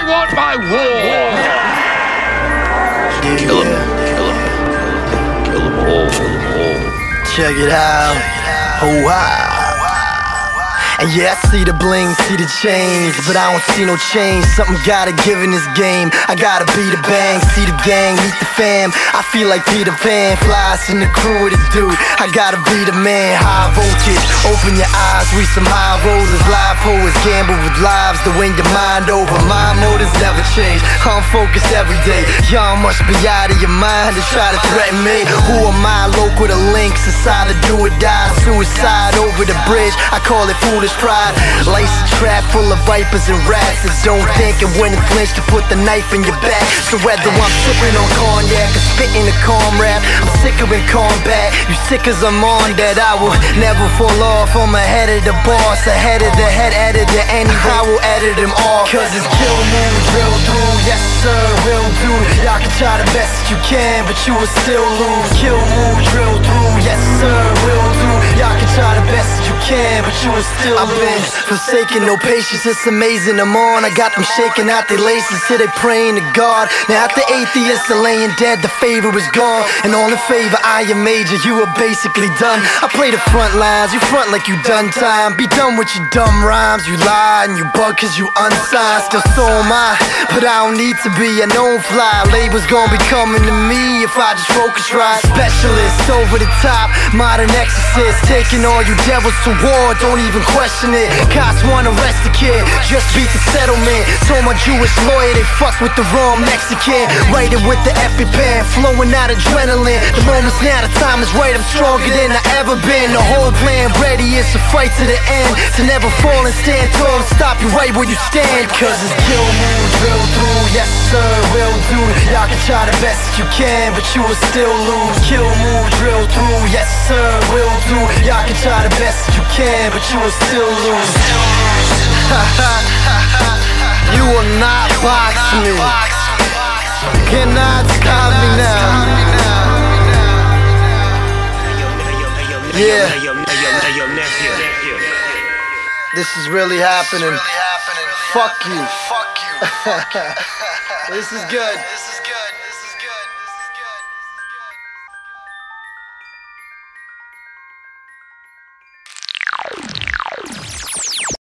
want my war! Kill him. Kill him. Kill them all. Kill them all. Check it out. Oh wow. And yeah, I see the bling, see the chains, but I don't see no change. Something gotta give in this game. I gotta be the bang, see the gang, meet the fam. I feel like Peter Pan, flies in the crew with a dude. I gotta be the man, high voltage. Open your eyes, we some high rollers, live poets, gamble with lives to win your mind over. My motives never change, I'm focused every day. Y'all must be out of your mind to try to threaten me. Who am I? Local to links, inside to do or die. Suicide over the bridge, I call it foolish pride. Life's a trap full of vipers and rats that don't think and when it flinch to put the knife in your back. So whether I'm sipping on cognac or spitting a calm rap, I'm sicker in combat. You sick as I'm on that, I will never fall off. I'm ahead of the boss, ahead of the head editor, and I will edit them all. Cause it's kill, move, drill through, yes sir, will do. Y'all can try the best that you can, but you will still lose. Kill, move, drill through, yes sir, will do. Y'all can try the best that you can, but you will still lose. I've been forsaken, no patience, it's amazing I'm on. I got them shaking out their laces till they praying to God. Now after atheists are laying dead, the favor is gone. And all in favor, I am major, you are basically done. I play the front lines, you front like you done time. Be done with your dumb rhymes, you lie and you bug cause you unsigned. Still so am I, but I don't need to be a known fly. Labels gon' be coming to me if I just focus right. Specialist, over the top, modern exorcist. Taking all you devils to war, don't even question it. Cops wanna arrest the kid, just beat the settlement. Told my Jewish lawyer they fuck with the wrong Mexican. Write it with the EpiPen, flowing out adrenaline. The moment's now, the time is right, I'm stronger than I ever been. The whole plan ready is to fight to the end, to never fall and stand tall and stop you right where you stand. Cause it's kill, move, drill through, yes sir, will do. Y'all can try the best that you can, but you will still lose. Kill, move, drill through, yes sir, will do. Y'all can try the best that you can, but you will still lose. You will not box me. Cannot stop me now. Yeah. This is really happening. Fuck you. This is good.